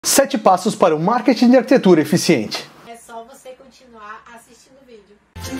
7 passos para o marketing de arquitetura eficiente. É só você continuar assistindo o vídeo.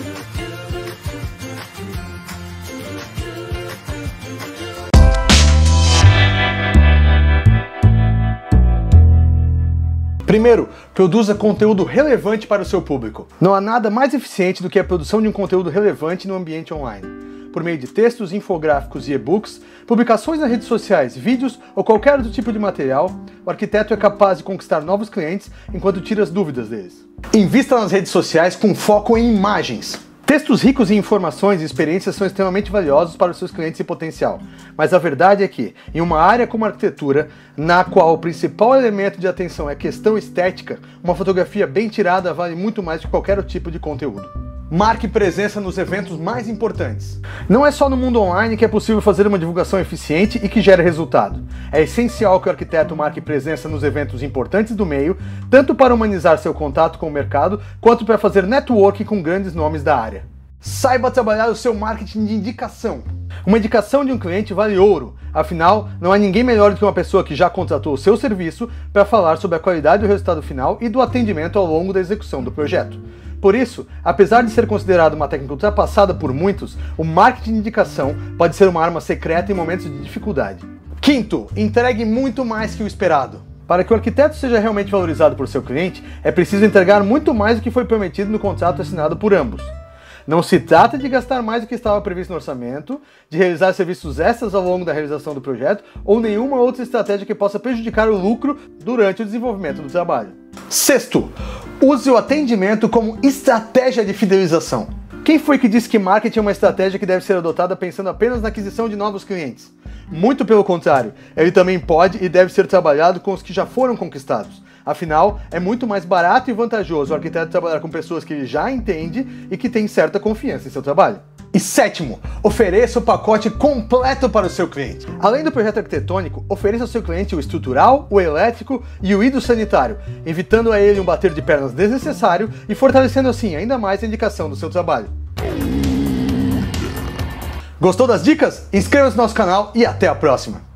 Primeiro, produza conteúdo relevante para o seu público. Não há nada mais eficiente do que a produção de um conteúdo relevante no ambiente online. Por meio de textos, infográficos e e-books, publicações nas redes sociais, vídeos ou qualquer outro tipo de material, o arquiteto é capaz de conquistar novos clientes enquanto tira as dúvidas deles. Invista nas redes sociais com foco em imagens. Textos ricos em informações e experiências são extremamente valiosos para os seus clientes em potencial, mas a verdade é que, em uma área como a arquitetura, na qual o principal elemento de atenção é a questão estética, uma fotografia bem tirada vale muito mais que qualquer outro tipo de conteúdo. Marque presença nos eventos mais importantes. Não é só no mundo online que é possível fazer uma divulgação eficiente e que gere resultado. É essencial que o arquiteto marque presença nos eventos importantes do meio, tanto para humanizar seu contato com o mercado, quanto para fazer networking com grandes nomes da área. Saiba trabalhar o seu marketing de indicação. Uma indicação de um cliente vale ouro, afinal, não há ninguém melhor do que uma pessoa que já contratou o seu serviço para falar sobre a qualidade do resultado final e do atendimento ao longo da execução do projeto. Por isso, apesar de ser considerado uma técnica ultrapassada por muitos, o marketing de indicação pode ser uma arma secreta em momentos de dificuldade. Quinto, entregue muito mais que o esperado. Para que o arquiteto seja realmente valorizado por seu cliente, é preciso entregar muito mais do que foi prometido no contrato assinado por ambos. Não se trata de gastar mais do que estava previsto no orçamento, de realizar serviços extras ao longo da realização do projeto ou nenhuma outra estratégia que possa prejudicar o lucro durante o desenvolvimento do trabalho. Sexto, use o atendimento como estratégia de fidelização. Quem foi que disse que marketing é uma estratégia que deve ser adotada pensando apenas na aquisição de novos clientes? Muito pelo contrário, ele também pode e deve ser trabalhado com os que já foram conquistados. Afinal, é muito mais barato e vantajoso o arquiteto trabalhar com pessoas que ele já entende e que tem certa confiança em seu trabalho. E sétimo, ofereça o pacote completo para o seu cliente. Além do projeto arquitetônico, ofereça ao seu cliente o estrutural, o elétrico e o hidrossanitário, evitando a ele um bater de pernas desnecessário e fortalecendo assim ainda mais a indicação do seu trabalho. Gostou das dicas? Inscreva-se no nosso canal e até a próxima!